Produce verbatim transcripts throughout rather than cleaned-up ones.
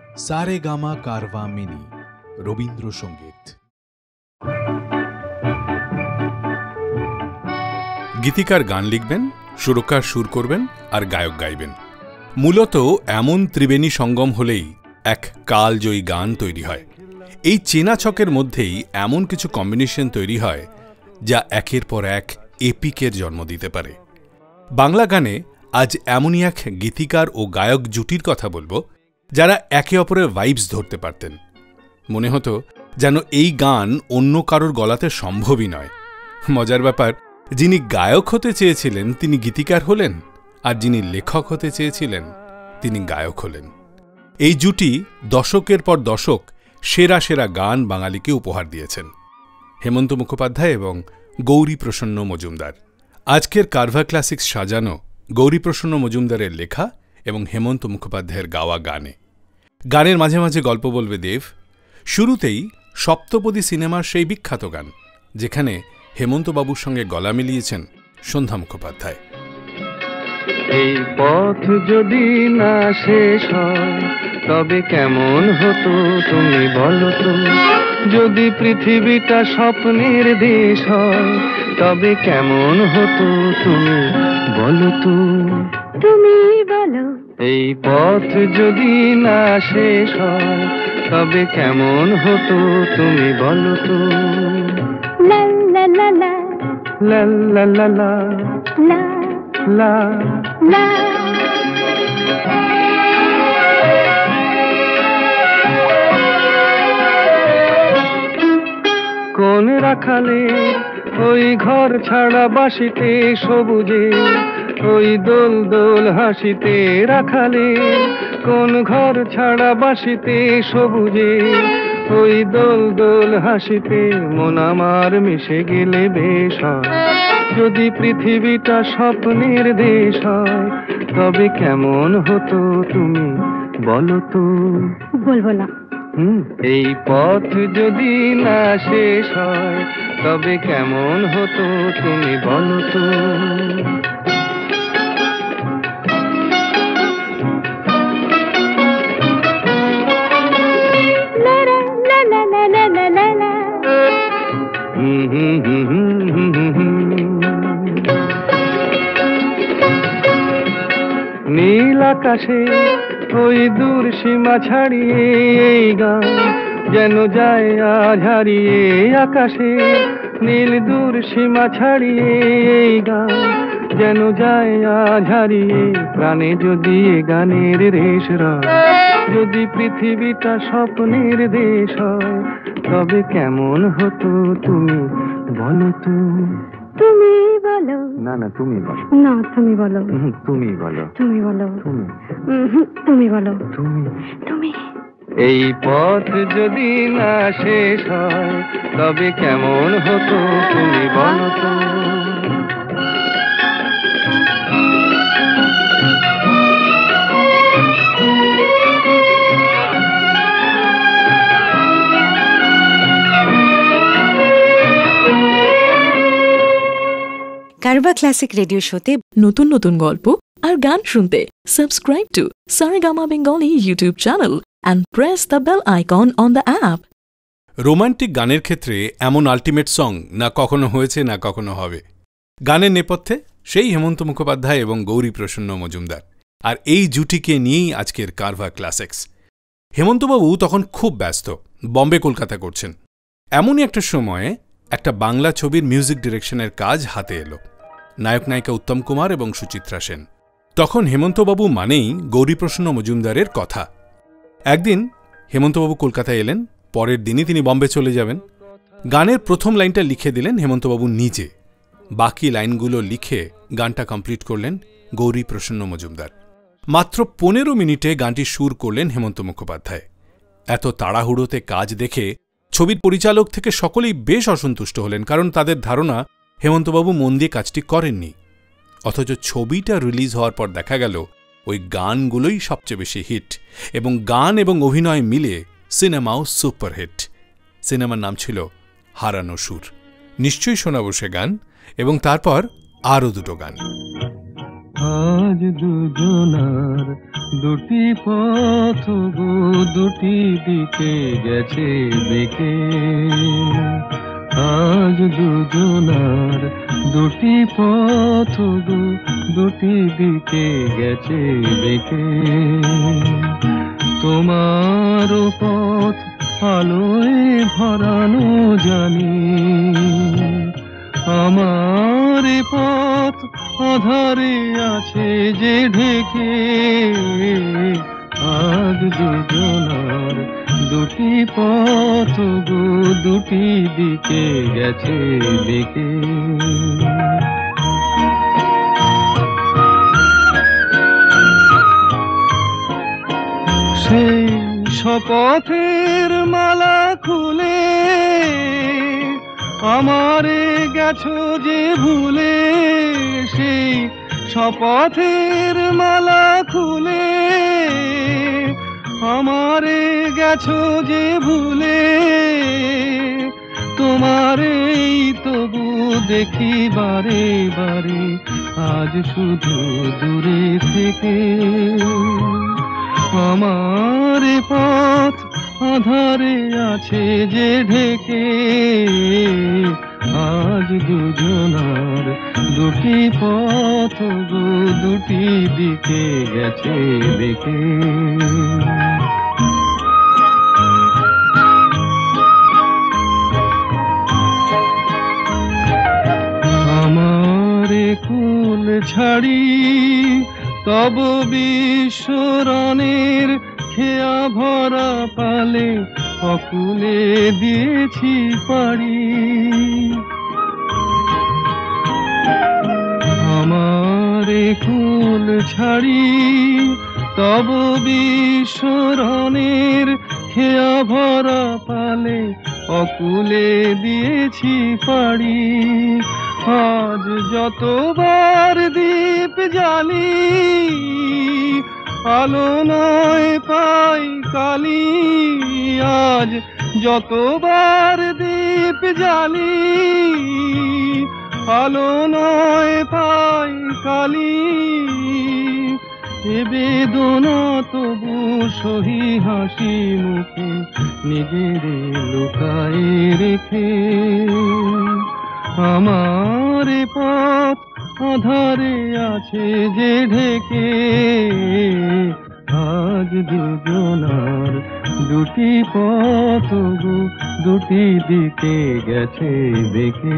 Saregama Carvaan mini Rabindrasangeet. গীতিকার গান লিখবেন, সুরকার সুর করবেন আর গায়ক গাইবেন। মূলত এমন ত্রিবেণী সঙ্গম হলেই এক কালজয়ী গান তৈরি হয়। এই চেনা ছকের মধ্যেই এমন কিছু কম্বিনেশন তৈরি হয় যা একের পর এক এপিকের জন্ম দিতে পারে। বাংলা গানে আজ এমনই এক গীতিকার ও গায়ক জুটির কথা বলবো যারা একে অপরের ভাইবস ধরতে পারতেন। মনে হতো যেন এই গান অন্য কারোর গলাতে সম্ভবই নয়। মজার ব্যাপার, যিনি গায়ক হতে চেয়েছিলেন তিনি গীতিকার হলেন, আর যিনি লেখক হতে চেয়েছিলেন তিনি গায়ক হলেন। এই জুটি দশকের পর দশক সেরা সেরা গান বাঙালিকে উপহার দিয়েছেন। হেমন্ত মুখোপাধ্যায় এবং গৌরীপ্রসন্ন মজুমদার। আজকের কারভা ক্লাসিক্স সাজানো গৌরীপ্রসন্ন মজুমদারের লেখা এবং হেমন্ত মুখোপাধ্যায়ের গাওয়া গানে। গানের মাঝে মাঝে গল্প বলবে দেব। শুরুতেই সপ্তপদী সিনেমার সেই বিখ্যাত গান, যেখানে হেমন্তবাবুর সঙ্গে গলা মিলিয়েছেন সন্ধ্যা মুখোপাধ্যায়। এই পথ যদি না শেষ হয় তবে কেমন হতো তুমি বলো তো, যদি পৃথিবীটা স্বপ্নের দেশ হয় তবে কেমন হতো তুমি বলো তো, তুমি বলো। এই পথ যদি না শেষ হয় তবে কেমন হতো তুমি বলো তো, লা লা লা লা লা লা লা লা লা লা। কোন রাখালে ওই ঘর ছাড়া বাসিতে সবুজে, ওই দোল দোল হাসিতে রাখালে, কোন ঘর ছাড়া বাসিতে সবুজে, ওই দোল দোল হাসিতে মন আমার মিশে গেলে বেশ হয়। যদি পৃথিবীটা স্বপ্নের দেশ হয় তবে কেমন হতো তুমি বলো তো, বলবো না। এই পথ যদি না শেষ হয় তবে কেমন হতো তুমি বলো তো, নীল আকাশে ওই দূর সীমা ছাড়িয়ে এই গান যেন যায় আজ হারিয়ে। আকাশে নীল দূর সীমা ছাড়িয়ে এই গান যেন যায় আজ হারিয়ে। প্রাণে যদি গানের রেশ রয়, যদি পৃথিবীটা স্বপ্নের দেশ হয় তবে কেমন হতো তুমি বলো তো, তুমি বলো। না না তুমি বলো। না তুমি বলো। তুমি বলো। তুমি বলো। তুমি তুমি বলো। তুমি তুমি। এই পথ যদি না শেষ হয় তবে কেমন হতো তুমি বলো তো। কারভা ক্লাসিক রেডিও শোতে নতুন নতুন গল্প আর গান শুনতে subscribe to Saregama Bengali YouTube channel and press the bell icon on the app. Romantic গানের ক্ষেত্রে এমন আল্টিমেট সং না কখনো হয়েছে না কখনো হবে। গানের নেপথ্যে সেই হেমন্ত মুখোপাধ্যায় এবং গৌরীপ্রসন্ন মজুমদার, আর এই জুটিকে নিয়েই আজকের কারভা ক্লাসিক্স। হেমন্তবাবু তখন খুব ব্যস্ত, বম্বে কলকাতা করছেন। এমনই একটা সময়ে একটা বাংলা ছবির মিউজিক ডিরেকশনের কাজ হাতে এলো। নায়ক নায়িকা উত্তম কুমার এবং সুচিত্রা সেন। তখন হেমন্তবাবু মানেই গৌরীপ্রসন্ন মজুমদারের কথা। একদিন হেমন্তবাবু কলকাতায় এলেন, পরের দিনই তিনি বম্বে চলে যাবেন। গানের প্রথম লাইনটা লিখে দিলেন হেমন্তবাবু নিজে, বাকি লাইনগুলো লিখে গানটা কমপ্লিট করলেন গৌরীপ্রসন্ন মজুমদার। মাত্র পনেরো মিনিটে গানটি সুর করলেন হেমন্ত মুখোপাধ্যায়। এত তাড়াহুড়োতে কাজ দেখে ছবির পরিচালক থেকে সকলেই বেশ অসন্তুষ্ট হলেন, কারণ তাদের ধারণা হেমন্তবাবু মন দিয়ে কাজটি করেননি। অথচ ছবিটা রিলিজ হওয়ার পর দেখা গেল ওই গানগুলোই সবচেয়ে বেশি হিট, এবং গান এবং অভিনয় মিলে সিনেমাও সুপারহিট। সিনেমার নাম ছিল হারানো সুর। নিশ্চয়ই শোনাবো সে গান, এবং তারপর আরও দুটো গান। আজ দুজনার দুটি পথ বুঝি দুটি দিকে গেছে বেঁকে। আজ দুজনার দুটি পথ গো দুটি দিকে গেছে বেঁকে। তোমার পথ আলোয় ভরানো জানি, আমার পথ আধারে আছে যে ঢেকে। আজ দুজনার দুটি পথ গো দুটি দিকে গেছে বেঁকে। সেই শপথের মালা খুলে আমারে গেছো যে ভুলে। সেই শপথের মালা খুলে আমারে গেছো যে ভুলে। তোমারেই তবু দেখি বারে বারে আজ শুধু দূরে থেকে। আমার পথ আধারে আছে যে ঢেকে। আজ দুজনার দুটি পথ গো দুটি দিকে গেছে বেঁকে। আমারে কুল ছাড়ি তব বিশ্বরণের খেয়া ভরা পালে অকুলে দিয়েছি পাড়ি। আমারে কুল ছাড়ি তব বিশ্বরণের খেয়া ভরা পালে অকুলে দিয়েছি পাড়ি। আজ যতবার দীপ জ্বালি আলো নয় পাই কালি। আজ যতবার দীপ জ্বালি আলো নয় পাই কালি। এ বেদনা তবু সহি হাসি মুখে নিজের লুকায় রেখে। আমার পথ আধারে আছে যে ঢেকে। আজ দুজনার দুটি পথ গো দুটি দিকে গেছে বেঁকে।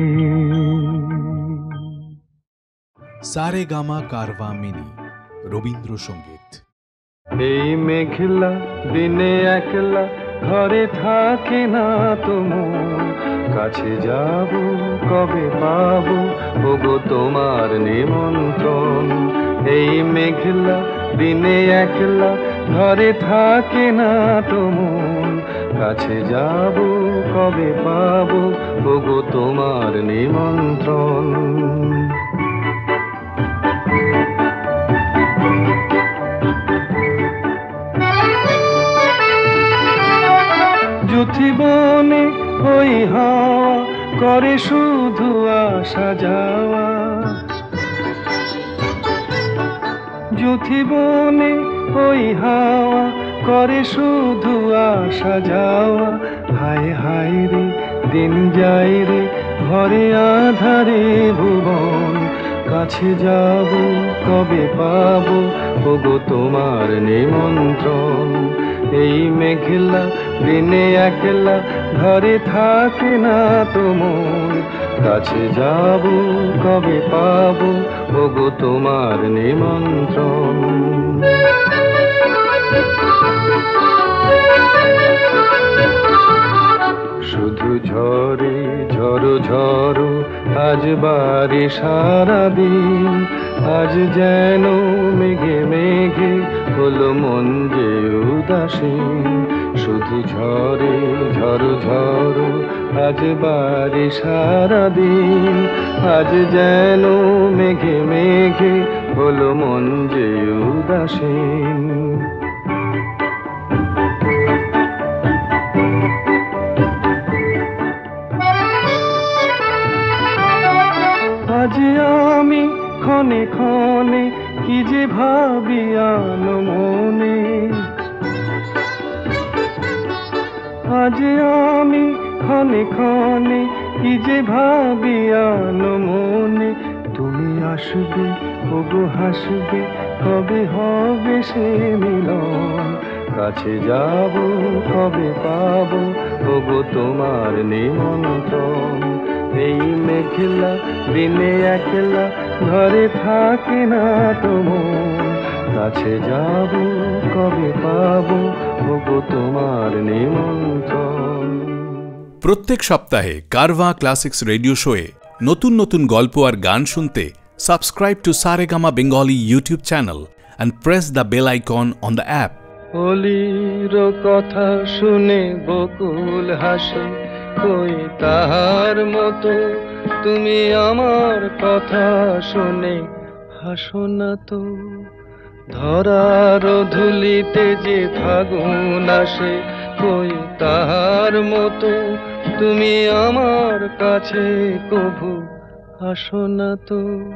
সারে গামা কারভা মিনি রবীন্দ্রসঙ্গীত। এই মেঘলা দিনে একলা ঘরে থাকে না তো মন। কাছে যাব কবে পাবো ওগো তোমার নিমন্ত্রণ। এই মেঘলা দিনে একলা ঘরে থাকে না তো মন। কাছে যাব কবে পাবো ওগো তোমার নিমন্ত্রণ। যুথিবনে ওই হাওয়া করে শুধু আসা যাওয়া। যুথিবনে ওই হাওয়া করে শুধু আসা যাওয়া। হায় হায় রে দিন যায় রে ঘরে আধারে ভুবন। কাছে যাব কবে পাবো ওগো তোমার নিমন্ত্রণ। এই মেঘলা দিনে একলা ঘরে থাকে না তো মন। কাছে যাব কবে পাবো ওগো তোমার নিমন্ত্রণ। শুধু ঝরে ঝড়ো ঝড়ো আজ বারে সারাদিন। আজ যেন মেঘে মেঘে হলো মন যে উদাসীন। শুধু ঝরে ঝড়ো ঝড়ো আজ বারে সারাদিন। আজ যেন মেঘে মেঘে হলো মন যে উদাসীন। আজ আমি ক্ষণে ক্ষণে কি যে ভাবি আনো মনে। আজ আমি ক্ষণে ক্ষণে কি যে ভাবি আনো মনে, তুমি আসবে ওগো হাসবে, কবে হবে সে মিলন, কাছে যাব কবে পাবো ওগো তোমার নিমন্ত্রণ। এই মেঘলা দিনে একলা ঘরে থাকে না তো মন, কাছে যাব কবে পাবো ওগো তোমার নিমন্ত্রণ। প্রত্যেক সপ্তাহে কারভা ক্লাসিক্স রেডিও শোয়ে নতুন নতুন গল্প আর গান শুনতে subscribe to Saregama Bengali YouTube channel and press the bell icon on the app. হোলির কথা শুনে বকুল হাসে, কই তাহার মতো তুমি আমার কথা শুনে হাসো না তো। ধরার ধুলিতে যে ফাগুন আসে, কই তাহার মতো তুমি আমার কাছে কভু আসো না তো।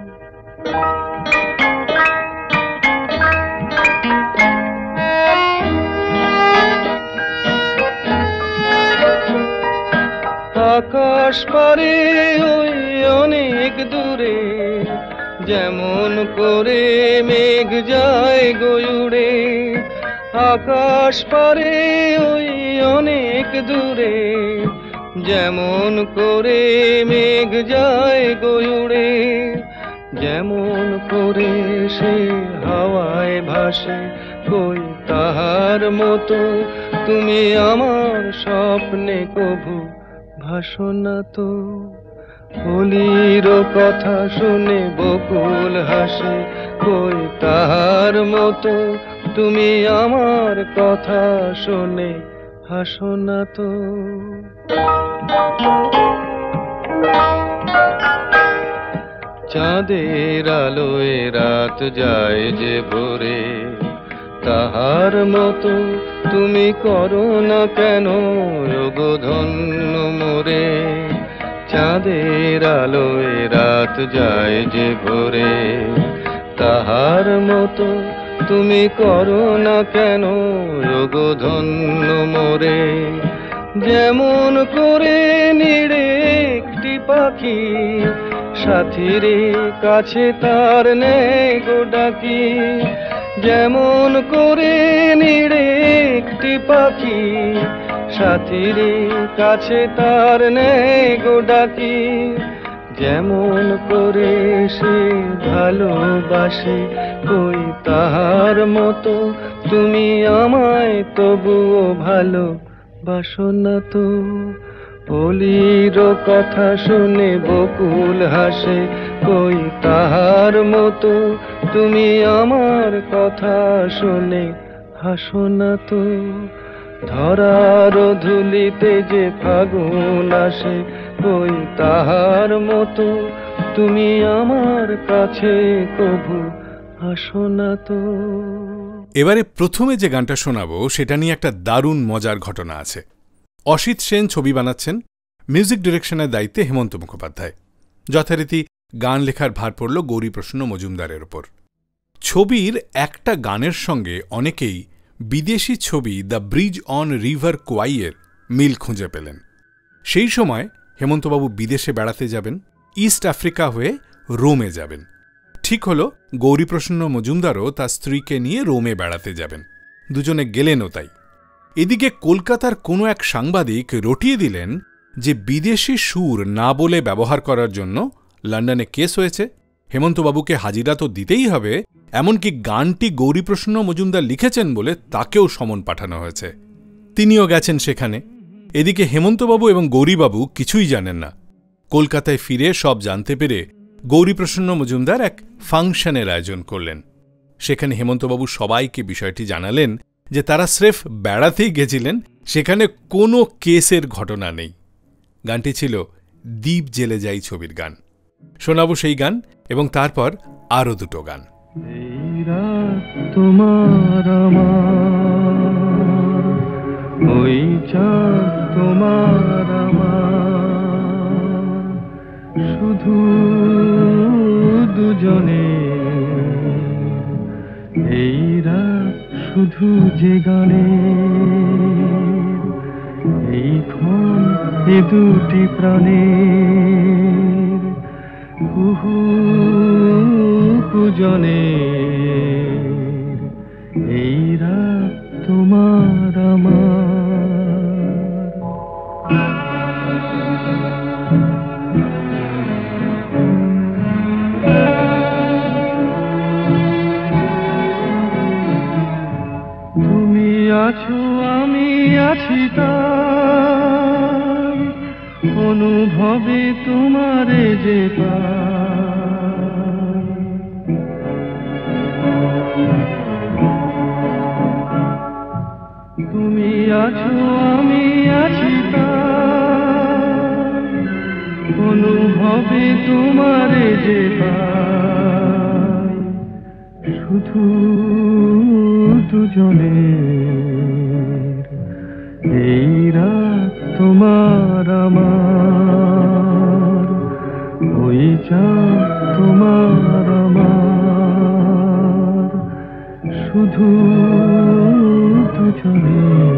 আকাশ পারে ওই অনেক দূরে, যেমন করে মেঘ যায় গয়ুড়ে। আকাশ পারে ওই অনেক দূরে, যেমন করে মেঘ যায় গয়ুড়ে। যেমন করে সে হাওয়ায় ভাসে, কই তাহার মতো তুমি আমার স্বপ্নে কভু ভাসো না তো। হোলির কথা শুনে বকুল হাসে, কই তাহার মতো তুমি আমার কথা শুনে হাসো না তো। চাঁদের আলোয় রাত যায় যে ভোরে, তাহার মতো তুমি করো না কেন ওগো ধন্য মোরে। চাঁদের আলোয় রাত যায় যে ভোরে, তাহার মতো তুমি করো না কেন ওগো ধন্য মোরে। যেমন করে নিড়ে একটি পাখি, সাথীরে কাছে তার নেই গো ডাকি। যেমন করে নিড়ে একটি পাখি, সাথীরে কাছে তার নেই গো ডাকি। যেমন করে সে ভালোবাসে, কই তাহার মতো তুমি আমায় তবুও ভালো বাসো না তো। হোলির কথা শুনে বকুল হাসে, কই তাহার মতো তুমি আমার কথা শুনে হাসো না তো। ধরার ধুলিতে যে ফাগুন আসে, কই তাহার মতো তুমি আমার কাছে কভু হাসো না তো। এবারে প্রথমে যে গানটা শোনাবো সেটা নিয়ে একটা দারুণ মজার ঘটনা আছে। অসিত সেন ছবি বানাচ্ছেন, মিউজিক ডিরেকশনের দায়িত্বে হেমন্ত মুখোপাধ্যায়। যথারীতি গান লেখার ভার পড়ল গৌরীপ্রসন্ন মজুমদারের ওপর। ছবির একটা গানের সঙ্গে অনেকেই বিদেশি ছবি দ্য ব্রিজ অন রিভার কোয়াইয়ের মিল খুঁজে পেলেন। সেই সময় হেমন্তবাবু বিদেশে বেড়াতে যাবেন, ইস্ট আফ্রিকা হয়ে রোমে যাবেন। ঠিক হল গৌরীপ্রসন্ন মজুমদারও তার স্ত্রীকে নিয়ে রোমে বেড়াতে যাবেন। দুজনে গেলেনও তাই। এদিকে কলকাতার কোনো এক সাংবাদিক রটিয়ে দিলেন যে বিদেশি সুর না বলে ব্যবহার করার জন্য লন্ডনে কেস হয়েছে, হেমন্তবাবুকে হাজিরা তো দিতেই হবে, এমনকি গানটি গৌরীপ্রসন্ন মজুমদার লিখেছেন বলে তাকেও সমন পাঠানো হয়েছে। তিনিও গেছেন সেখানে। এদিকে হেমন্তবাবু এবং গৌরীবাবু কিছুই জানেন না। কলকাতায় ফিরে সব জানতে পেরে গৌরীপ্রসন্ন মজুমদার এক ফাংশনের আয়োজন করলেন। সেখানে হেমন্তবাবু সবাইকে বিষয়টি জানালেন যে তারা স্রেফ বেড়াতেই গেছিলেন, সেখানে কোনো কেসের ঘটনা নেই। গানটি ছিল দ্বীপ জেলে যাই ছবির গান। শোনাবো সেই গান এবং তারপর আরও দুটো গান। এই রাত তোমার আমার, ওই চাঁদ তোমার আমার, শুধু দুজনে এই রাত শুধু যে গানে, এ দুটি প্রাণের কুহু কুজনের এই রাত তোমার আমার। তুমি আছো আমি আছি তাই অনুভবে তোমারে যে পাই। তুমি আছো আমি আছি তাই অনুভবে তোমারে যে পাই। শুধু দুজনের এই রাত তোমার আমার, ওই চাঁদ তোমার আমার, শুধু দুজনের।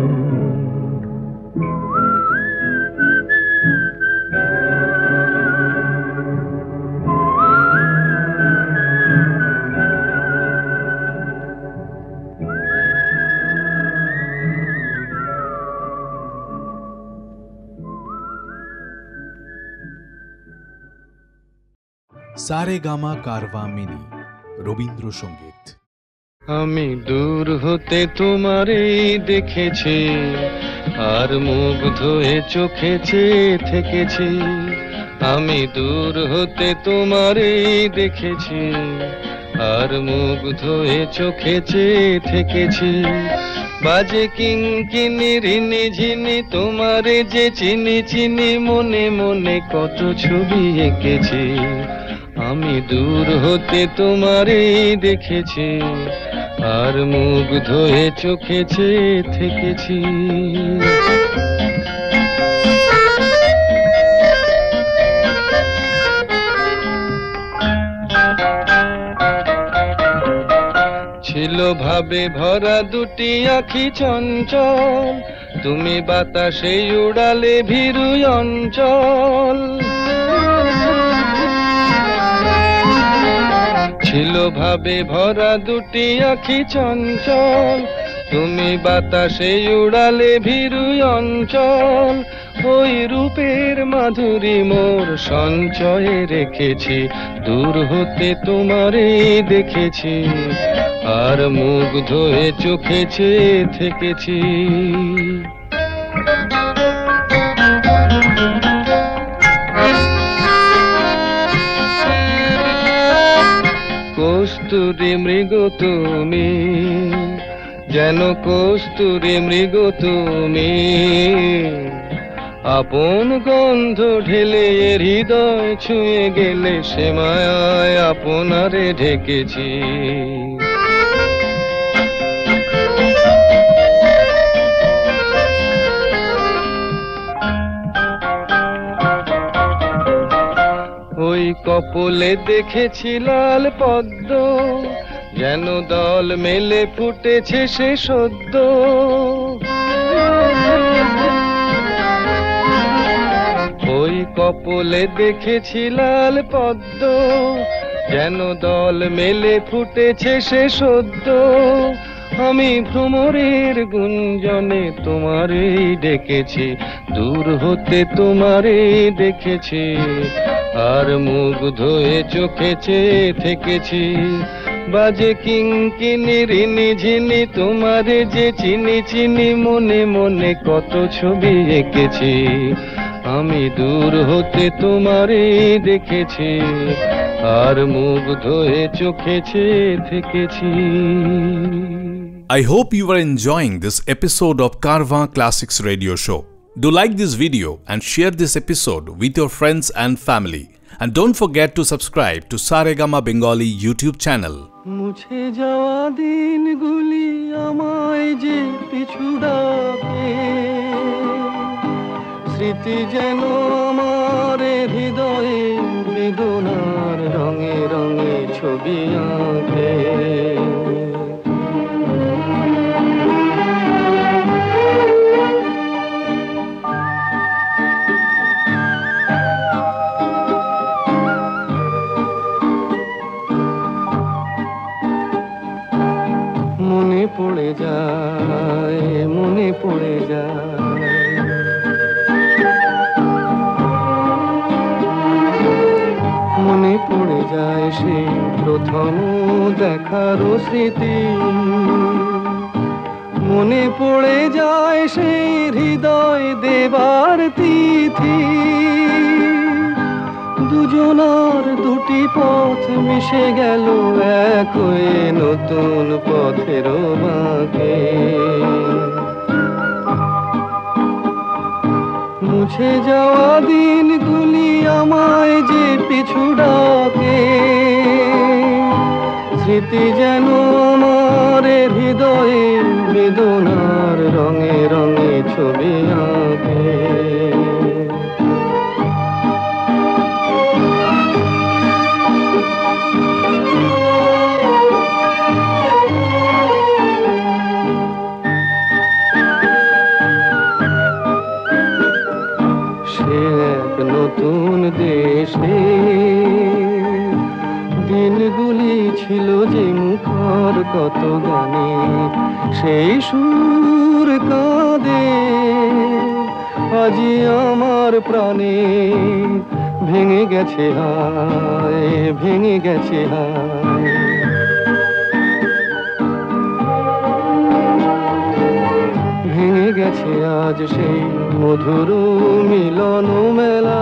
সারেগামা কারভা মিনি রবীন্দ্রসঙ্গীত। আমি দূর হতে তোমারে দেখেছি আর মুগ্ধ হয়ে চোখে চেয়ে থেকেছি। আমি দূর হতে তোমারে দেখেছি আর মুগ্ধ হয়ে চোখে চেয়ে থেকেছি। বাজে কিঙ্কিনি রিনি ঝিনি তোমারে যে চিনি চিনি, মনে মনে কত ছবি এঁকেছি। আমি দূর হতে তোমারে দেখেছি আর মুগ্ধ হয়ে চোখে চেয়ে থেকেছি। ছিল ভাবে ভরা দুটি আঁখি চঞ্চল, তুমি বাতাসে উড়ালে ভীরু অঞ্চল। ছিল ভাবে ভরা দুটি আঁখি চঞ্চল, তুমি বাতাসে উড়ালে ভীরু অঞ্চল। ওই রূপের মাধুরী মোর সঞ্চয়ে রেখেছি, দূর হতে তোমারে দেখেছি আর মুগ্ধ হয়ে চোখে চেয়ে থেকেছি। কস্তুরী মৃগ তুমি, যেন কস্তুরী মৃগ তুমি, আপন গন্ধ ঢেলে হৃদয় ছুঁয়ে গেলে সে মায়ায় আপনারে ঢেকেছি। ওই কপলে দেখেছি লাল পদ্ম, যেন দল মেলে ফুটেছে সে সদ্য। ওই কপলে দেখেছি লাল পদ্ম, যেন দল মেলে ফুটেছে সে সদ্য। আমি ভ্রমরের গুঞ্জনে তোমারেই ডেকেছি, দূর হতে তোমারেই দেখেছি আর মুগ্ধ হয়ে চোখে চেয়ে থেকেছি। বাজে কিঙ্কিনি রিনি ঝিনি তোমারে যে চিনি চিনি, মনে মনে কত ছবি এঁকেছি। আমি দূর হতে তোমারে দেখেছি আর মুগ্ধ হয়ে চোখে চেয়ে থেকেছি। I hope you are enjoying this episode of Carvaan Classics Radio Show. Do like this video and share this episode with your friends and family. And don't forget to subscribe to Saregama Bengali YouTube channel. মুছে যাওয়া দিনগুলি আমায় যে পিছু ডাকে, স্মৃতি যেন আমার হৃদয়ে বেদনার রঙে রঙে ছবি আঁকে। পড়ে যায়। মনে পড়ে যায় সেই প্রথম দেখার স্মৃতি, মনে পড়ে যায় সেই হৃদয় দেবার তিথি। দুজনার দুটি পথ মিশে গেল এক হয়ে নতুন পথের বাঁকে। মুছে যাওয়া দিনগুলি আমায় যে পিছু ডাকে, স্মৃতি যেন আমার হৃদয়ে বেদনার রঙে রঙে ছবি আঁকে। নতুন দেশে দিনগুলি ছিল যে মুখর কত গানে, সেই সুর কাঁদে আজি আমার প্রাণে। ভেঙে গেছে হায়, ভেঙে গেছে হায়, ভেঙে গেছে আজ সেই মধুর মিলন মেলা।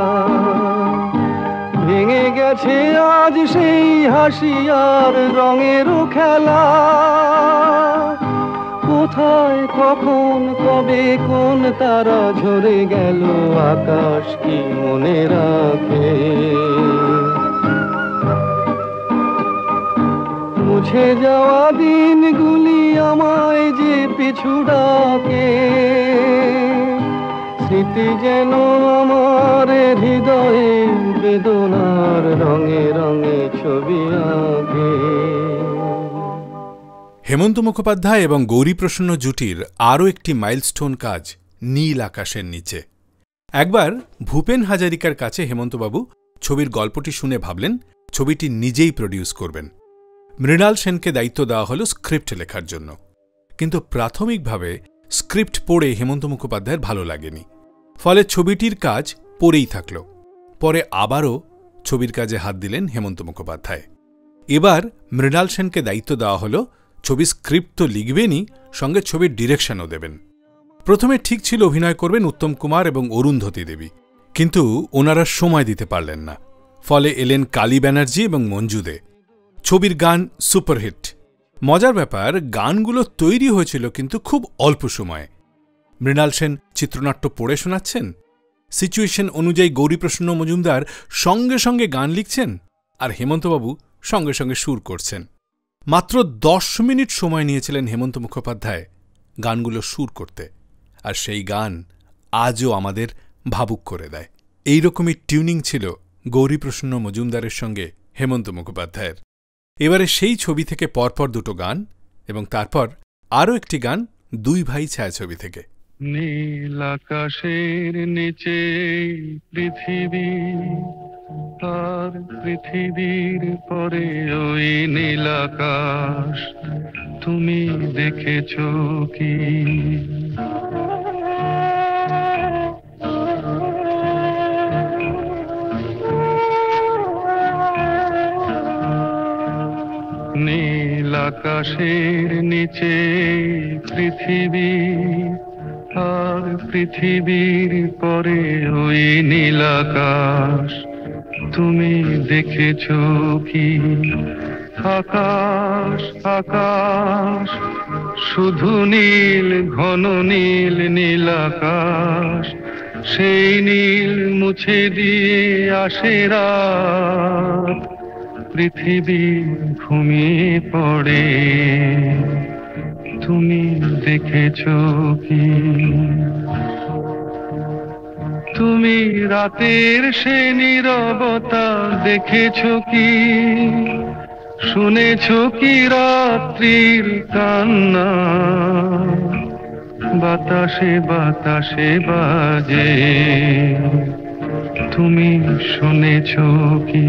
ভেঙে গেছে আজ সেই হাসি আর রঙের খেলা। কোথায় কখন কবে কোন তারা ঝরে গেল, আকাশ কি মনে রাখে। মুছে যাওয়া দিনগুলি আমায় যে পিছু ডাকে, স্মৃতি যেন আমার হৃদয়ে বেদনার রঙে রঙে ছবি আঁকে। হেমন্ত মুখোপাধ্যায় এবং গৌরীপ্রসন্ন জুটির আরও একটি মাইলস্টোন কাজ নীল আকাশের নিচে। একবার ভূপেন হাজারিকার কাছে হেমন্তবাবু ছবির গল্পটি শুনে ভাবলেন ছবিটি নিজেই প্রডিউস করবেন। মৃণাল সেনকে দায়িত্ব দেওয়া হল স্ক্রিপ্ট লেখার জন্য, কিন্তু প্রাথমিকভাবে স্ক্রিপ্ট পড়ে হেমন্ত মুখোপাধ্যায়ের ভালো লাগেনি, ফলে ছবিটির কাজ পড়েই থাকল। পরে আবারও ছবির কাজে হাত দিলেন হেমন্ত মুখোপাধ্যায়। এবার মৃণাল সেনকে দায়িত্ব দেওয়া হল ছবির স্ক্রিপ্ট তো লিখবেনই, সঙ্গে ছবির ডিরেকশনও দেবেন। প্রথমে ঠিক ছিল অভিনয় করবেন উত্তম কুমার এবং অরুন্ধতী দেবী, কিন্তু ওনারা সময় দিতে পারলেন না, ফলে এলেন কালী ব্যানার্জি এবং মঞ্জু দে। ছবির গান সুপারহিট। মজার ব্যাপার, গানগুলো তৈরি হয়েছিল কিন্তু খুব অল্প সময়ে। মৃণাল সেন চিত্রনাট্য পড়ে শোনাচ্ছেন, সিচুয়েশন অনুযায়ী গৌরীপ্রসন্ন মজুমদার সঙ্গে সঙ্গে গান লিখছেন, আর হেমন্তবাবু সঙ্গে সঙ্গে সুর করছেন। মাত্র দশ মিনিট সময় নিয়েছিলেন হেমন্ত মুখোপাধ্যায় গানগুলো সুর করতে, আর সেই গান আজও আমাদের ভাবুক করে দেয়। এইরকমই টিউনিং ছিল গৌরীপ্রসন্ন মজুমদারের সঙ্গে হেমন্ত মুখোপাধ্যায়ের। এবারে সেই ছবি থেকে পরপর দুটো গান, এবং তারপর আরও একটি গান দুই ভাই ছায়াছবি থেকে। নীল আকাশের নিচে পৃথিবী, আর পৃথিবীর পরে ওই নীল আকাশ, তুমি দেখেছো কি? নীল আকাশের নিচে পৃথিবী, আর পৃথিবীর পরে ওই নীল আকাশ, তুমি দেখেছো কি? আকাশ আকাশ শুধু নীল, ঘন নীল নীল আকাশ, সেই নীল মুছে দিয়ে আসে রাত, পৃথিবী ঘুমিয়ে পড়ে, তুমি দেখেছো কি? তুমি রাতের সে নীরবতা দেখেছো কি? শুনেছো কি রাত্রির কান্না? বাতাসে বাতাসে বাজে, তুমি শুনেছো কি?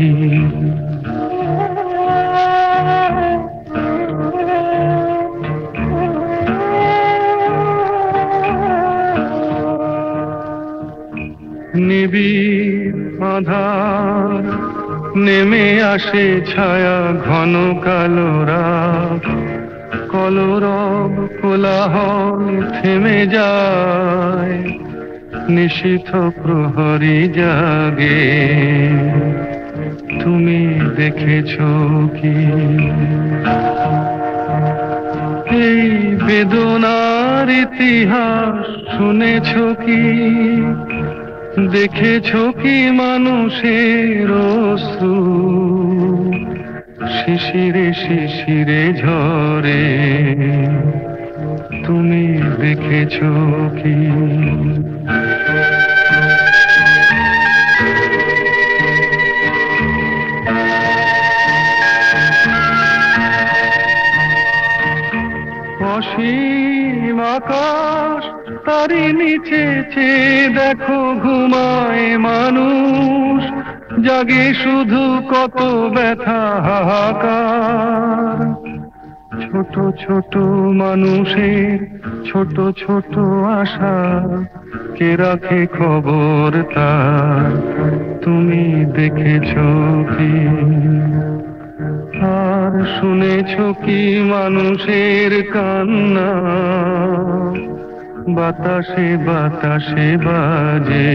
নিবিড় আধার, নেমে আসে ছায়া ঘন কালো রাত, কলরব কোলাহল থেমে যায়, নিশীথ প্রহরী জাগে। তুমি দেখেছো কি এই বেদনার ইতিহাস? শুনেছো কি, দেখেছো কি মানুষের অশ্রু শিশিরে শিশিরে ঝরে? তুমি দেখেছো কি? অসীম আকাশ, তারই নিচে চেয়ে দেখো ঘুমায় মানুষ, জাগে শুধু কত ব্যথা হাহাকার। ছোট ছোট মানুষের ছোট ছোট আশা, কে রাখে খবর তার? তুমি দেখেছো কি? আর শুনেছো কি মানুষের কান্না? বাতাসে বাতাসে বাজে।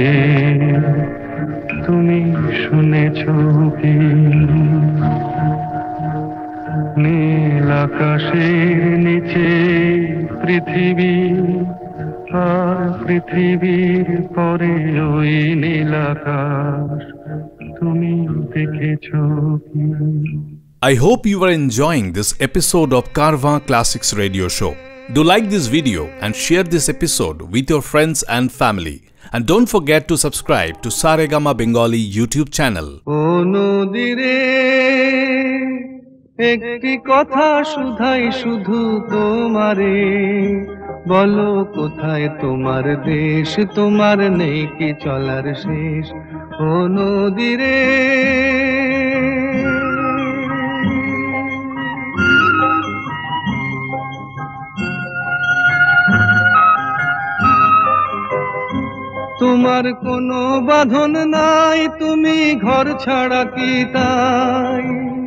তুমি শুনেছো কি? নীল আকাশের নিচে পৃথিবী, আর পৃথিবীর পরে ওই নীল আকাশ। তুমি দেখেছো কি? I hope you are enjoying this episode of Carvaan Classics Radio Show. Do like this video and share this episode with your friends and family. And don't forget to subscribe to Saregama Bengali YouTube channel. ও নদীরে একটি কথা শুধাই শুধু তোমারে, বলো কোথায় তোমার দেশ? তোমার নেই কি চলার শেষ? ও নদীরে তোমার কোনো বাঁধন নাই, তুমি ঘর ছাড়া কি তাই?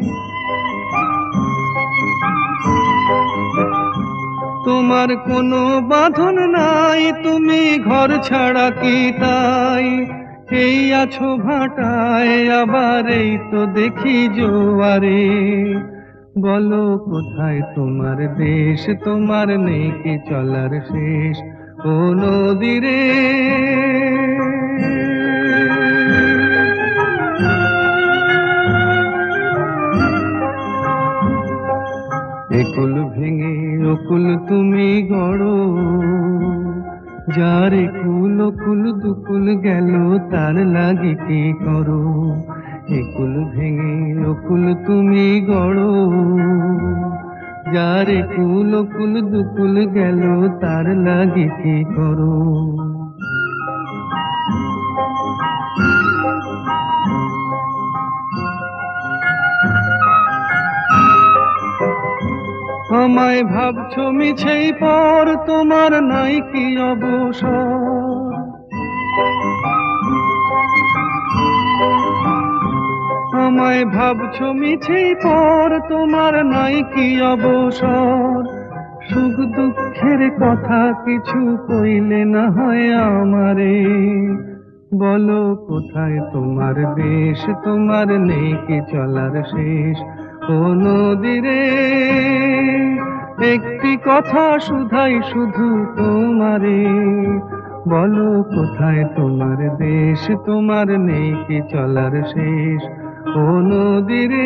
তোমার কোনো বাঁধন নাই, তুমি ঘর ছাড়া কি তাই? এই আছো ভাটায়, আবার এই তো দেখি জোয়ারে, বলো কোথায় তোমার দেশ? তোমার নেই কি চলার শেষ? ও নদীরে একুল ভেঙে অকুল তুমি গড়ো, যার একুল অকুল দুকুল গেল তার লাগি কি করো? একুল ভেঙে অকুল তুমি গড়ো, যার একুল অকুল দুকুল গেল তার লাগি কি করো? আমায় ভাবছো মিছেই পর, তোমার নাই কি অবসর? আমায় ভাবছো মিছেই পর, তোমার নাই কি অবসর? সুখ দুঃখের কথা কিছু কইলে না হয় আমারে, বলো কোথায় তোমার দেশ? তোমার নেই কি চলার শেষ? ও নদীরে একটি কথা শুধাই শুধু তোমারে, বলো কোথায় তোমার দেশ? তোমার নেই কি চলার শেষ? ও নদীরে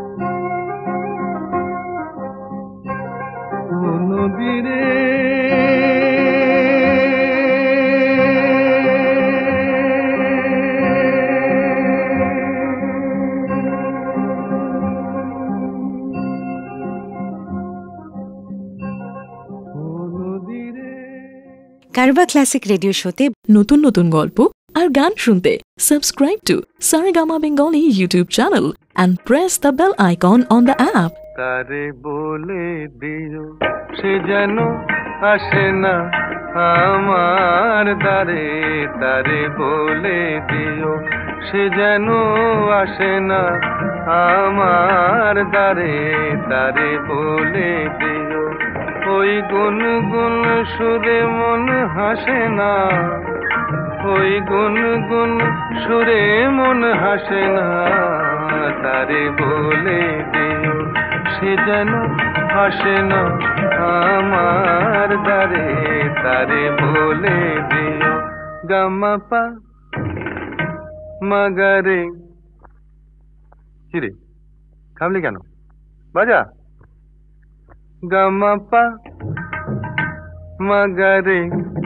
নদীরে কারবা ক্লাসিক রেডিও শোতে নতুন নতুন গল্প আর গান শুনতে subscribe to Saregama Bengali YouTube channel and press the bell icon on the app. তারে বলে দিও সে যেন আসে না আমার দ্বারে, তারে বলে দিও সে যেন আসে না আমার দ্বারে, তারে বলে দিও ওই গুনগুন সুরে মন হাসে না, ওই গুনগুন সুরে মন হাসে না, তারে বলে দিও সে যেন আসে না আমার দ্বারে, তারে বলে দিও। গামা পা মাগারে, কিরে থামলি কেন, বাজা। গামা পা মাগারে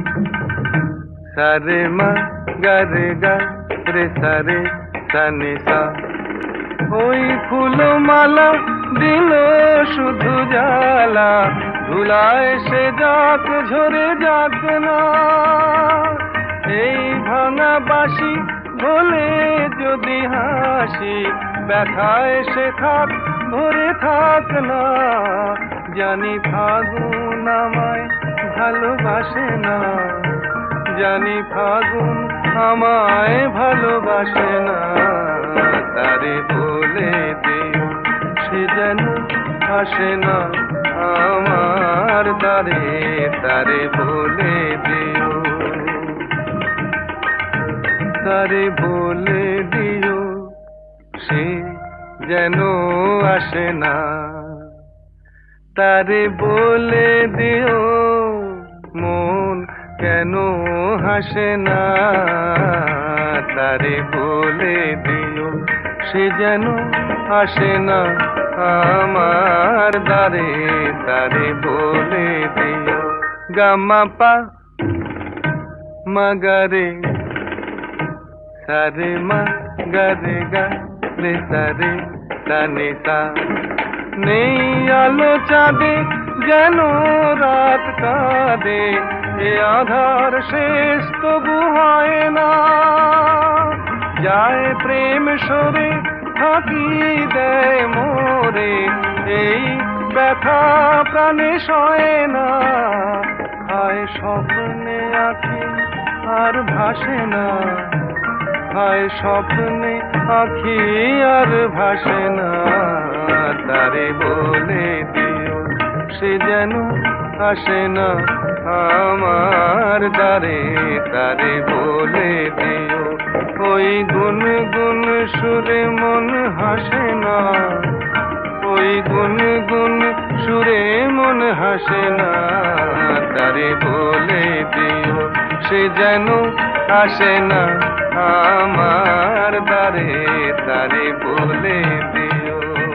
সারে মা গারে গা রে সারে সানে সা, ওই ফুলো মালা দিল শুধু জ্বালা, ধুলায় সে যাক ঝরে যাক না, এই ভাঙা বাঁশি ভোলে যদি হাসি, ব্যথায় সে থাক ভরে থাক না, জানি ফাগুন আমায় ভালোবাসে না, জানি ফাগুন আমায় ভালোবাসে না, তারে বলে দিও সে যেন আসে না আমার দ্বারে, তারে বলে দিও, তারে বলে দিও সে যেন আসে না, তারে বলে দিও মন কেন হাসে না, তারে বলে দিও সে যেন আসে না আমার দ্বারে, তারে বলে দিও। গামা পা মাগারে সারে মা গারে গা রে সারে সানে সা, নেই আলো চাঁদে যেন রাত কাঁদে, এ আধার শেষ তবু হয় না, যায় প্রেম সরে থাকি দেয় মোরে, এই ব্যথা প্রাণে সয় না, হায় স্বপ্নে আঁখি আর ভাসে না, হায় স্বপ্নে আঁখি আর ভাসে না, তারে বলে দিও সে যেন আসে না আমার দ্বারে, তারে বলে দিও ওই গুনগুন সুরে মন হাসে না, ওই গুনগুন সুরে মন হাসে না, তারে বলে দিও সে যেন আসে না আমার দ্বারে, তারে বলে দিও।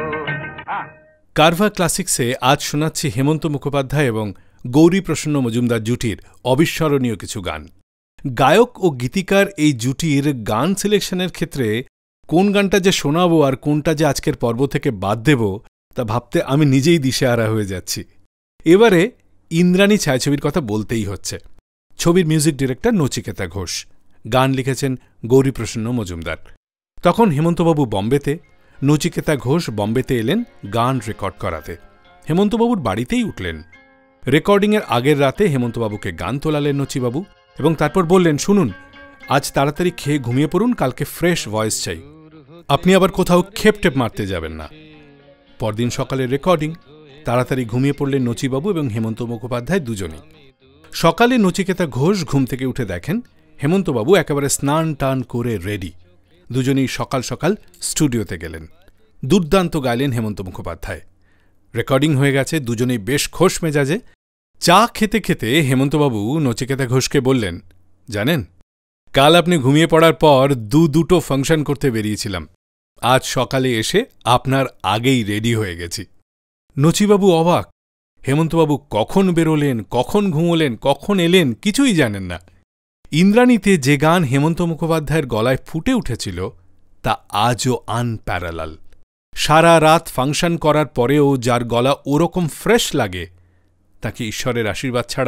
কারভা ক্লাসিক্সে আজ শোনাচ্ছি হেমন্ত মুখোপাধ্যায় এবং গৌরী প্রসন্ন মজুমদার জুটির অবিস্মরণীয় কিছু গান। গায়ক ও গীতিকার এই জুটির গান সিলেকশনের ক্ষেত্রে কোন গানটা যে শোনাবো আর কোনটা যে আজকের পর্ব থেকে বাদ দেব তা ভাবতে আমি নিজেই দিশেহারা হয়ে যাচ্ছি। এবারে ইন্দ্রাণী ছায়াছবির কথা বলতেই হচ্ছে। ছবির মিউজিক ডিরেক্টর নচিকেতা ঘোষ, গান লিখেছেন গৌরী প্রসন্ন মজুমদার। তখন হেমন্তবাবু বম্বেতে, নচিকেতা ঘোষ বম্বেতে এলেন গান রেকর্ড করাতে। হেমন্তবাবুর বাড়িতেই উঠলেন। রেকর্ডিংয়ের আগের রাতে হেমন্তবাবুকে গান তোলালেন নচিবাবু এবং তারপর বললেন, শুনুন, আজ তাড়াতাড়ি খেয়ে ঘুমিয়ে পড়ুন, কালকে ফ্রেশ ভয়েস চাই, আপনি আবার কোথাও খেপটেপ মারতে যাবেন না। পরদিন সকালে রেকর্ডিং। তাড়াতাড়ি ঘুমিয়ে পড়লেন নচিবাবু এবং হেমন্ত মুখোপাধ্যায় দুজনেই। সকালে নচিকেতা ঘোষ ঘুম থেকে উঠে দেখেন হেমন্তবাবু একেবারে স্নান টান করে রেডি। দুজনেই সকাল সকাল স্টুডিওতে গেলেন। দুর্দান্ত গাইলেন হেমন্ত মুখোপাধ্যায়। রেকর্ডিং হয়ে গেছে, দুজনেই বেশ খোশ মেজাজে। চা খেতে খেতে হেমন্তবাবু নচিকেতা ঘোষকে বললেন, জানেন, কাল আপনি ঘুমিয়ে পড়ার পর দু দুটো ফাংশন করতে বেরিয়েছিলাম, আজ সকালে এসে আপনার আগেই রেডি হয়ে গেছি। নচিবাবু অবাক। হেমন্তবাবু কখন বেরোলেন, কখন ঘুমোলেন, কখন এলেন কিছুই জানেন না। ইন্দ্রাণীতে যে গান হেমন্ত মুখোপাধ্যায়ের গলায় ফুটে উঠেছিল তা আজও আনপ্যারালাল। সারা রাত ফাংশন করার পরেও যার গলা ওরকম ফ্রেশ লাগে তাকে ঈশ্বরের আশীর্বাদ ছাড়া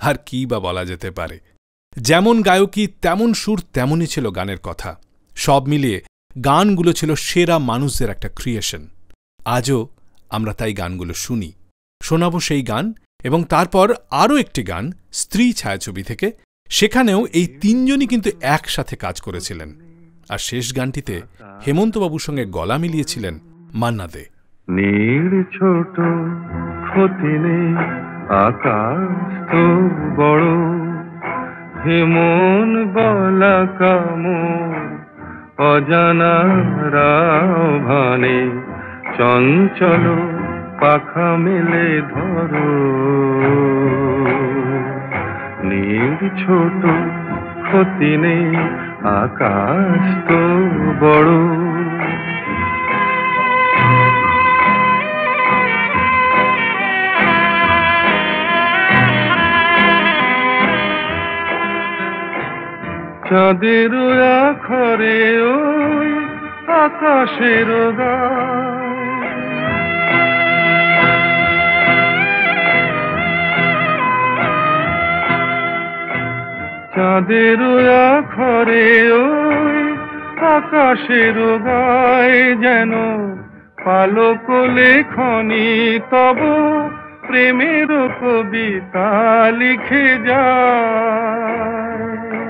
আর কি বা বলা যেতে পারে। যেমন গায়কী তেমন সুর তেমনই ছিল গানের কথা। সব মিলিয়ে গানগুলো ছিল সেরা মানুষদের একটা ক্রিয়েশন। আজও আমরা তাই গানগুলো শুনি। শোনাব সেই গান, এবং তারপর আরও একটি গান স্ত্রী ছায়াছবি থেকে। সেখানেও এই তিনজনই কিন্তু একসাথে কাজ করেছিলেন। আর শেষ গানটিতে হেমন্তবাবুর সঙ্গে গলা মিলিয়েছিলেন মান্না দে। নীল ছোট ক্ষতি নেই, আকাশ তো বড়, হেমন বলা কামর অজানা রাভানে, চঞ্চল পাখা মেলে ধরো। নীল ছোট ক্ষতি নেই, আকাশ তো বড়। চাঁদের আখরে ওই আকাশের গায়, চাঁদের আখরে ওই আকাশের গায়, যেন পালক লেখনি তব প্রেমের কবিতা লিখে যায়।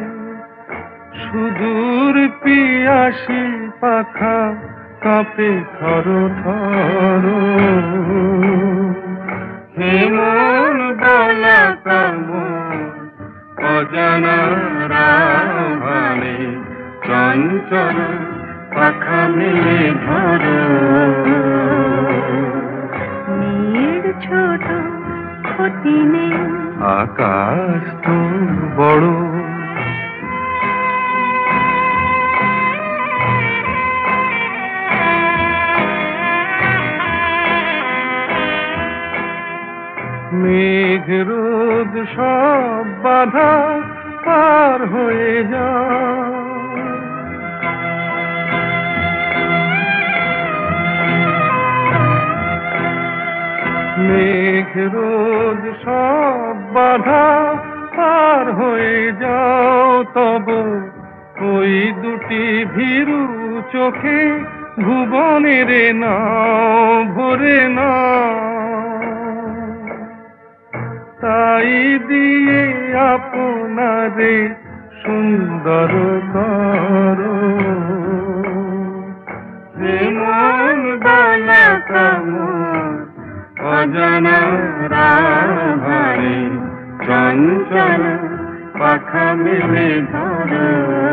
সুদূর পিয়াসী পাখা কাঁপে থর থর, হেমন বলা কামর অজানা রাভানে, চঞ্চল পাখা মেলে ধরো। নীল ছোট ক্ষতি নেই, আকাশ তো বড়। মেঘ রোদ সব বাধা পার হয়ে যায়, মেঘ রোদ সব বাধা পার হয়ে যাও, তব ওই দুটি ভীরু চোখে ভুবনের নাও ভরে না। তাই দিয়ে আপনারে সুন্দর করো, হেমন বলা কামর অজানা রাভানে, চঞ্চল পাখা মেলে ধরো।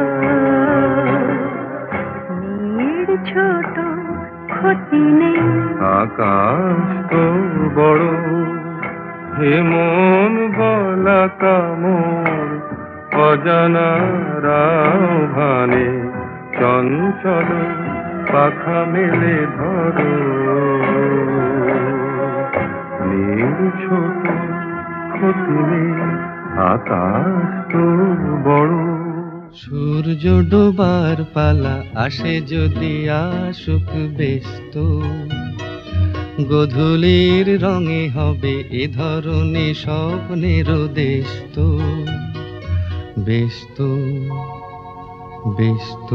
নীল ছোট ক্ষতি নেই, আকাশ তো বড়, হেমন বলা কামর অজানা রাভানে, চঞ্চল পাখা মেলে ধরো। নীল ছোট ক্ষতি নেই, আকাশ তো বড়। সূর্য ডোবার পালা আসে যদি আসুক ব্যস্ত, গোধূলির রঙে হবে এ ধরনের স্বপ্নের দেশ তো। ব্যস্ত ব্যস্ত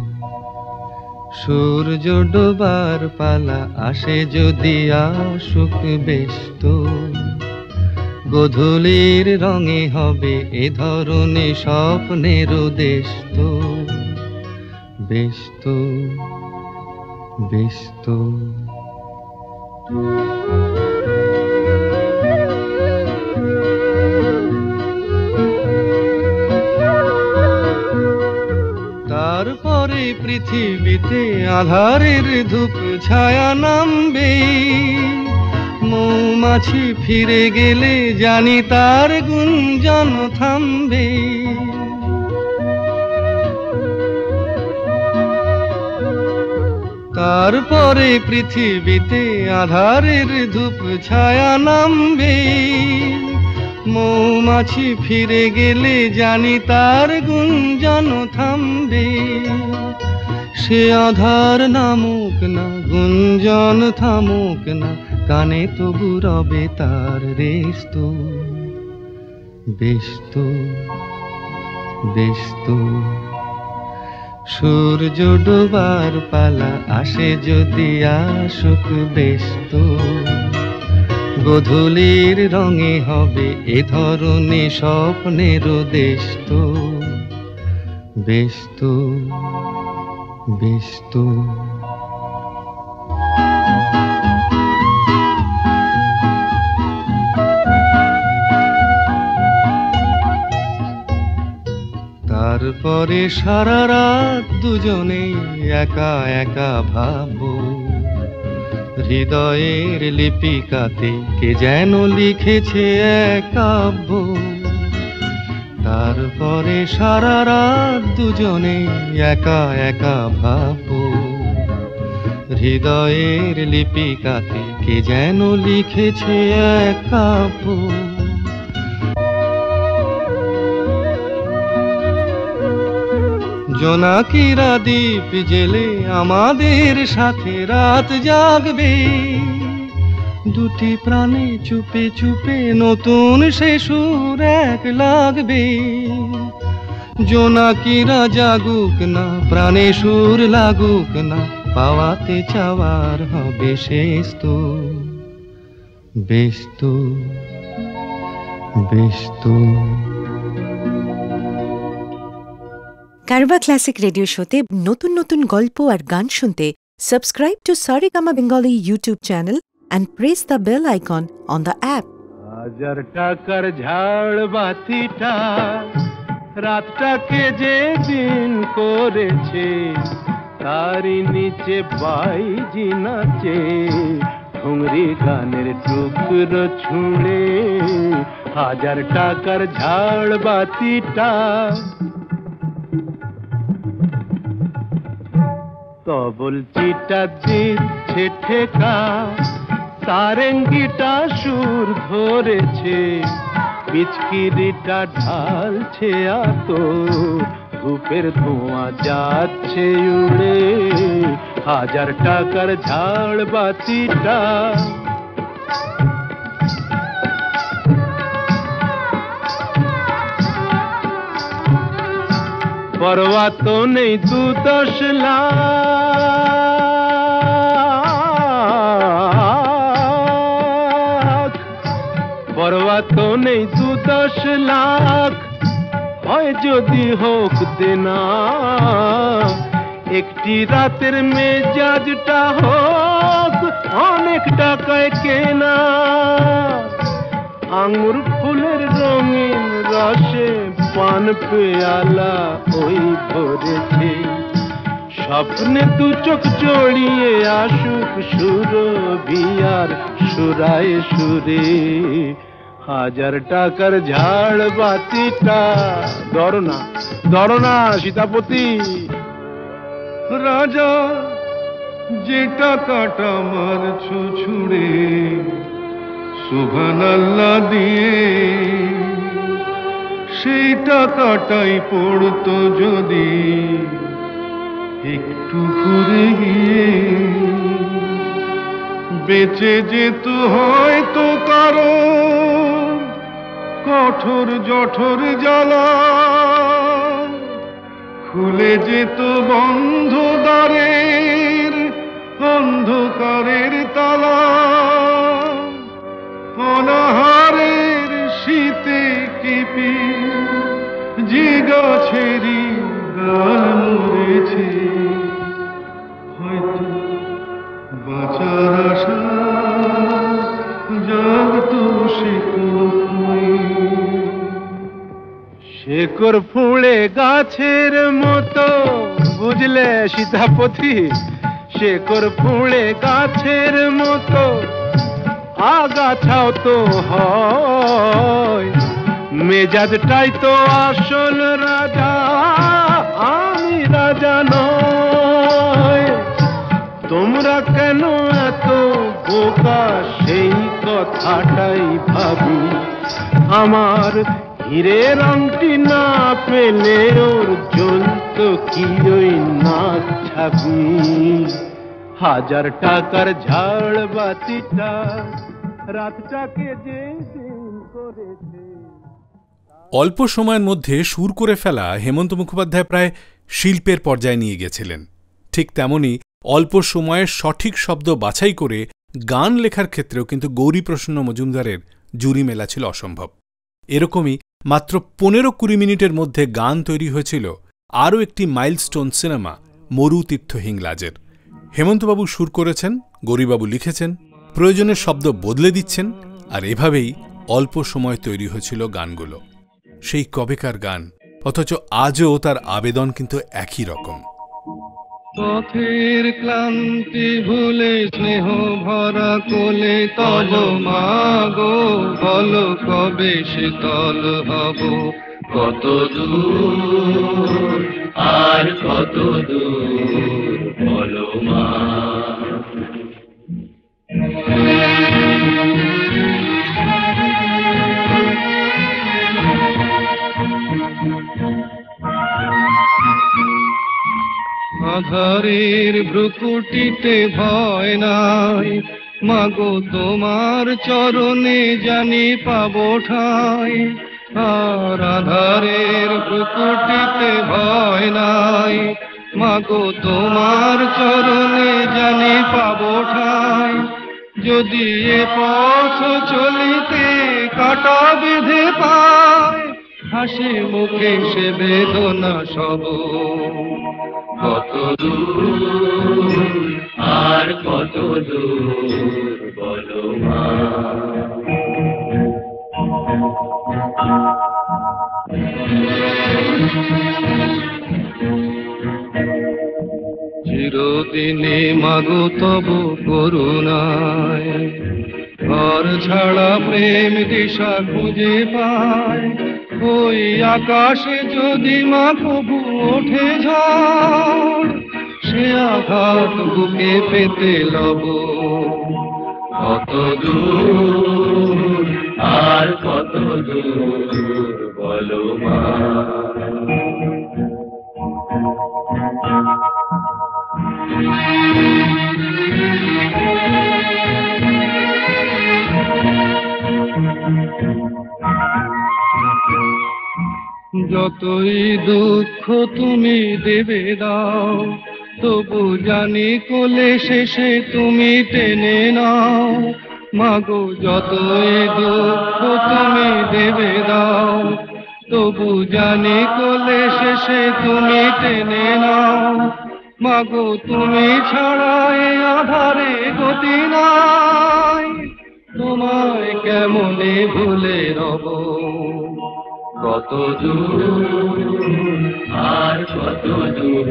সূর্য ডোবার পালা আসে যদি আসুক ব্যস্ত, গোধূলির রঙে হবে এ ধরনের স্বপ্নের দেশ তো। ব্যস্ত ব্যস্ত তারপরে পৃথিবীতে আধারের ধূপ ছায়া নামবে, মৌমাছি ফিরে গেলে জানি তার গুঞ্জন থামবে। তারপরে পৃথিবীতে আধারের ধূপ ছায়া নামবে, মৌমাছি ফিরে গেলে জানি তার গুঞ্জন থামবে। সে আধার নামুক না, গুঞ্জন থামুক না, কানে তবু রবে তার রেশ তো। বেশ তো বেশ তো সূর্য ডোবার পালা আসে যদি আসুক বেশ তো গোধূলির রঙে হবে এ ধরনের স্বপ্নের দেশ তো বেশ তো বেশ তো তারপরে সারা রাত দুজনে একা একা ভাববো হৃদয়ের লিপিকাতে কে যেন লিখেছে এক কাব্য তারপরে সারা রাত দুজনে একা একা ভাববো হৃদয়ের লিপিকাতে কে যেন লিখেছে এক কাব্য জোনাকিরা দ্বীপ জেলে আমাদের সাথে রাত জাগবে দুটি প্রাণে চুপে চুপে নতুন সে সুর এক লাগবে জোনাকিরা জাগুক না প্রাণে সুর লাগুক না পাওয়াতে চাওয়ার হবে শেষ তো বেশ তো বেশ তো কারবা ক্লাসিক রেডিও শোতে নতুন নতুন গল্প আর গান শুনতে subscribe to Saregama Bengali YouTube channel and press the bell icon on the app. হাজার টাকার ঝাড় বাতিটা রাতটাকে যে দিন করেছে তারই নিচে বাইজি নাচে ঠুংরি গানের টুকরো ছুঁড়ে হাজার টাকার ঝাড় বাতিটা তবল চিটা দিচ্ছে ঠেকা সারেঙ্গিটা সুর ধরেছে পিচকিরিটা ঢালছে আতো ধূপের ধোঁয়া যাচ্ছে উড়ে হাজার টাকার ঝাড় বাতিটা পরোয়া তো নেই দু দশ লাখ পরোয়া তো নেই দু দশ লাখ হয় যদি হোক দেনা একটি রাতের মেজাজটা হোক অনেক টাকায় কেনা আঙুর ফুলের রঙিন রসে পান পেয়ালা ওই ভরেছে স্বপ্নে দু চোখ জড়িয়ে আসুক সুরভিয়ার সুরায় সুরে হাজার টাকার ঝাড় বাতিটা ধরো না ধরো না সীতাপতি রাজা যে টাকাটা মারছো ছুড়ে সুবহানাল্লাহ দিয়ে সেই টাকাটাই পড়তো যদি একটু ঘুরে গিয়ে বেঁচে যেত হয়তো কারো কঠোর জঠোর জ্বালা খুলে যেত বন্ধ দ্বারের অন্ধকারের তালা অনাহারের শীতে কেঁপে যে গাছেরই গান মরেছে হয়তো বাঁচার আশা জাগতো শেকড় ফুঁড়ে গাছের মতো বুঝলে সীতাপতি শেকড় ফুঁড়ে গাছের মতো আগাছাও তো হয় মেজাজটাই তো আসল রাজা আমি রাজা নয় তোমরা কেন এত বোকা সেই কথাটাই ভাবি আমার হীরের আংটি না পেলে ওর জ্বলত কি ওই নাক ছাবি হাজার টাকার ঝাড় বাতিটা রাতটাকে যে দিন করেছে অল্প সময়ের মধ্যে সুর করে ফেলা হেমন্ত মুখোপাধ্যায় প্রায় শিল্পের পর্যায়ে নিয়ে গেছিলেন। ঠিক তেমনি অল্প সময়ে সঠিক শব্দ বাছাই করে গান লেখার ক্ষেত্রেও কিন্তু গৌরীপ্রসন্ন মজুমদারের জুরি মেলা ছিল অসম্ভব। এরকমই মাত্র পনেরো কুড়ি মিনিটের মধ্যে গান তৈরি হয়েছিল আরও একটি মাইলস্টোন সিনেমা মরুতীর্থ হিংলাজের। হেমন্তবাবু সুর করেছেন, গৌরীবাবু লিখেছেন, প্রয়োজনের শব্দ বদলে দিচ্ছেন, আর এভাবেই অল্প সময় তৈরি হয়েছিল গানগুলো। সেই কবেকার গান, অথচ আজও তার আবেদন কিন্তু একই রকম। পথের ক্লান্তি ভুলে স্নেহ ভরা কোলে তব মাগো, বলো কবে শীতল হব, কত দূর আর কত দূর বলো মা। আধারের ভ্রুকুটিতে ভয় নাই, মাগো তোমার চরণে জানি পাবো ঠাই। আর আধারের ভ্রুকুটিতে ভয় নাই, মাগো তোমার চরণে জানি পাবো ঠাই। যদি এ পথ চলিতে কাটা বেঁধে পায়, হাসি মুখে সে বেদনা সব, কত দূর আর কত দূর বলো মা। চিরদিনে মাগো তব করুণায়, ঘর ছাড়া প্রেম দিশা খুঁজে পায়। ওই আকাশে যদি মা কবু ওঠে ঝড়, সে আঘাত বুকে পেতে লব, কত দূর আর কত দূর বলো মা। যতই দুঃখ তুমি দেবে দাও, তবু জানি কোলে শেষে তুমি টেনে নাও। মাগো যতই দুঃখ তুমি দেবে দাও, তবু জানি কোলে শেষে তুমি টেনে নাও। মাগো তুমি ছাড়া এ আধারে গতি নাই, তোমায় কেমনে ভুলে রব, কত দূর আর কত দূর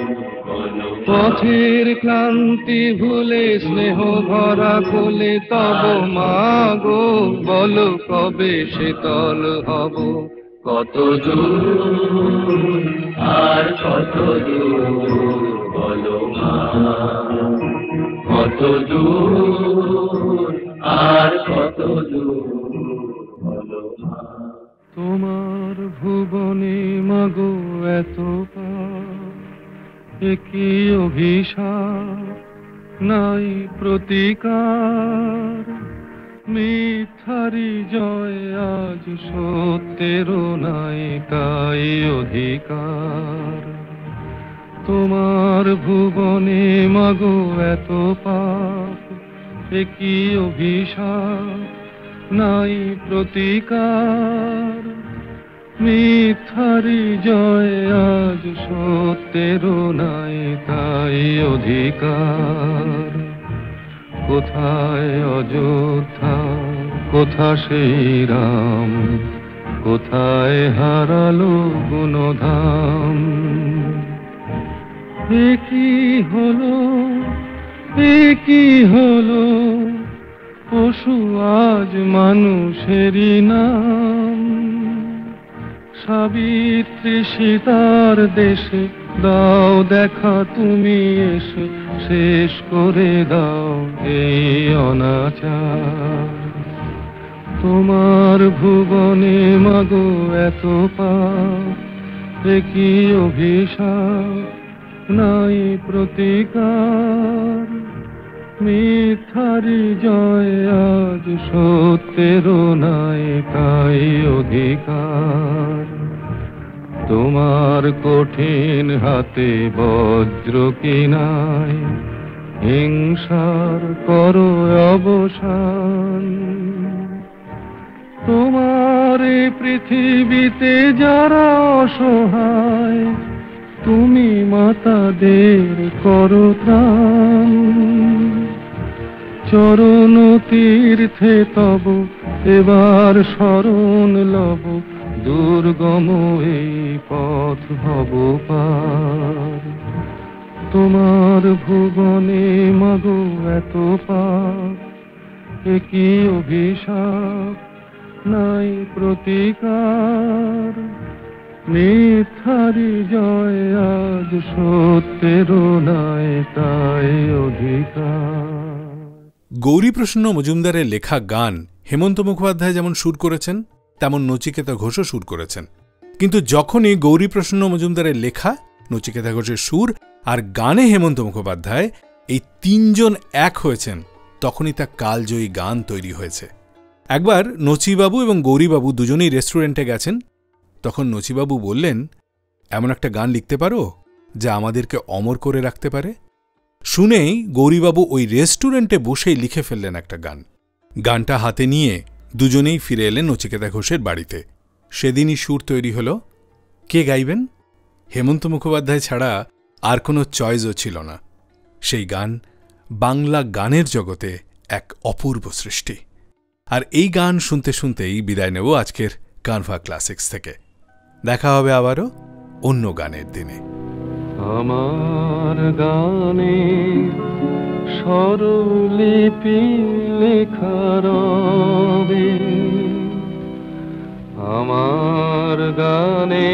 পথের ক্লান্তি ভুলে স্নেহ ভরা কোলে তব মাগো, বলো কবে শীতল হব, কত দূর আর কত দূর বলো মা। কত দূর আর কত দূর বলো মা। তোমার ভুবনে মাগো এত কি অভিশাপ, নাই প্রতিকার। মিথ্যারি জয় আজ সত্যেরও নাই তাই অধিকার। তোমার ভুবনে মাগো এত পাপ, কি অভিশাপ, নাই প্রতিকার। মিথ্যারি জয় আজ সত্যেরও নাই তাই অধিকার। কোথায় অযোধ্যা, কোথা সেই রাম, কোথায় হারালো গুণধাম। এ কি হলো, এ কি হলো, পশু আজ মানুষেরই নাম। সাবিত্রী সীতার দেশে দাও দেখা তুমি এসে, শেষ করে দাও এই অনাচার। তোমার ভুবনে মাগো এত পাপ, কি অভিশাপ, নাই প্রতিকার। মিথ্যারি জয় আজ সত্যের নাই তাই অধিকার। তোমার কঠিন হাতে বজ্র কি নাই, হিংসার করো অবসান। তোমার এই পৃথিবীতে যারা অসহায়, তুমি মাতাদের করো ত্রাণ। চরণ তীর্থে তব এবার শরণ লব, দুর্গম এই পথ ভব পার। তোমার ভুবনে মাগো এত পাপ, একই অভিশাপ নাই প্রতিকার। মিথ্যারি জয় আজ সত্যের নাই তাই অধিকার। গৌরীপ্রসন্ন মজুমদারের লেখা গান হেমন্ত মুখোপাধ্যায় যেমন সুর করেছেন, তেমন নচিকেতা ঘোষও সুর করেছেন। কিন্তু যখনই গৌরীপ্রসন্ন মজুমদারের লেখা, নচিকেতা ঘোষের সুর আর গানে হেমন্ত মুখোপাধ্যায় এই তিনজন এক হয়েছেন, তখনই তা কালজয়ী গান তৈরি হয়েছে। একবার নচিবাবু এবং গৌরীবাবু দুজনেই রেস্টুরেন্টে গেছেন। তখন নচিবাবু বললেন, এমন একটা গান লিখতে পারো যা আমাদেরকে অমর করে রাখতে পারে? শুনেই গৌরীবাবু ওই রেস্টুরেন্টে বসেই লিখে ফেললেন একটা গান। গানটা হাতে নিয়ে দুজনেই ফিরে এলেন নচিকেতা ঘোষের বাড়িতে। সেদিনই সুর তৈরি হল। কে গাইবেন? হেমন্ত মুখোপাধ্যায় ছাড়া আর কোনো চয়েসও ছিল না। সেই গান বাংলা গানের জগতে এক অপূর্ব সৃষ্টি। আর এই গান শুনতে শুনতেই বিদায় নেব আজকের কানভা ক্লাসিক্স থেকে। দেখা হবে আবারও অন্য গানের দিনে। আমার গানে স্বরলিপি লেখা রবে, আমার গানে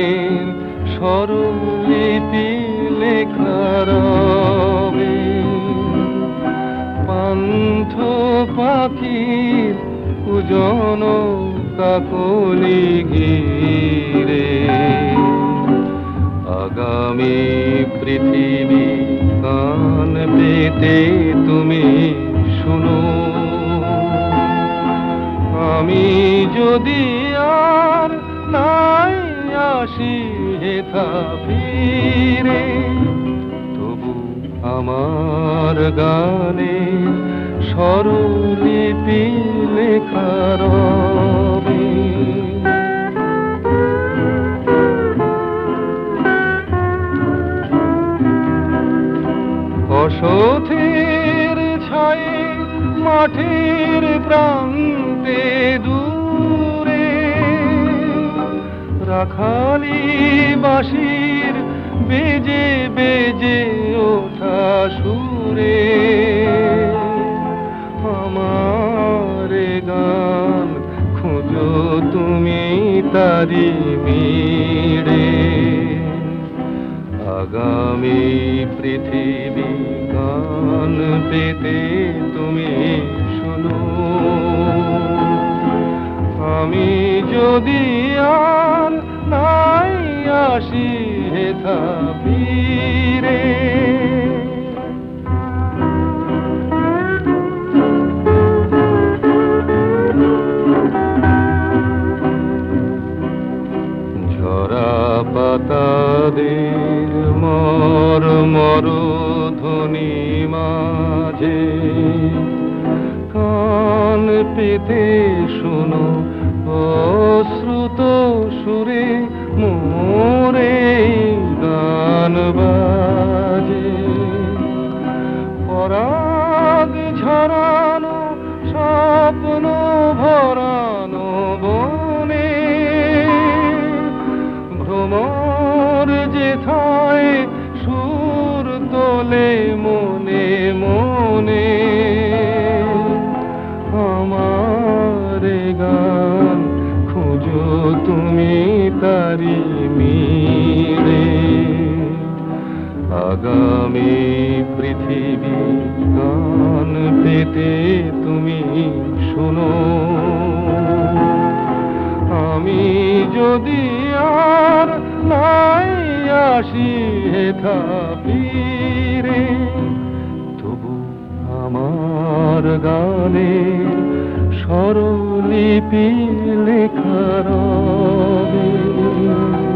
স্বরলিপি লেখা রবে। পান্থ পাখির কুজন কাকলি ঘিরে, আগামী পৃথিবী কান পেতে তুমি শোনো। আমি যদি আর নাই আসি হেথা ফিরে, তবু আমার গানে স্বরলিপি লেখা রবে। অসথের ছায়ে মাঠের প্রান্তে দূরে, রাখালি বাঁশির বেজে বেজে ওঠা সুরে, আমার গান খুঁজো তুমি তারি মিড়ে। আগামী পৃথিবী গান পেতে তুমি শোনো। আমি যদি আর নাই আসি হেথা ফিরে, ঝরা পাতাদের মর মর ধ্বনি মাঝে কান পেতে শোনো অশ্রুত সুরে মোরে গান বাজে। পরাগ ঝরানো স্বপ্ন ভরানো বনে, ভ্রমর যেথায় সুর তোলে মনে মনে, আমার গান খুঁজো তুমি তারি মিরে। আগামী পৃথিবী গান পেতে তুমি শোনো। আমি যদি আর নাই আসি হেথা ফিরে, তবু আমার লিপি লেখা রবে।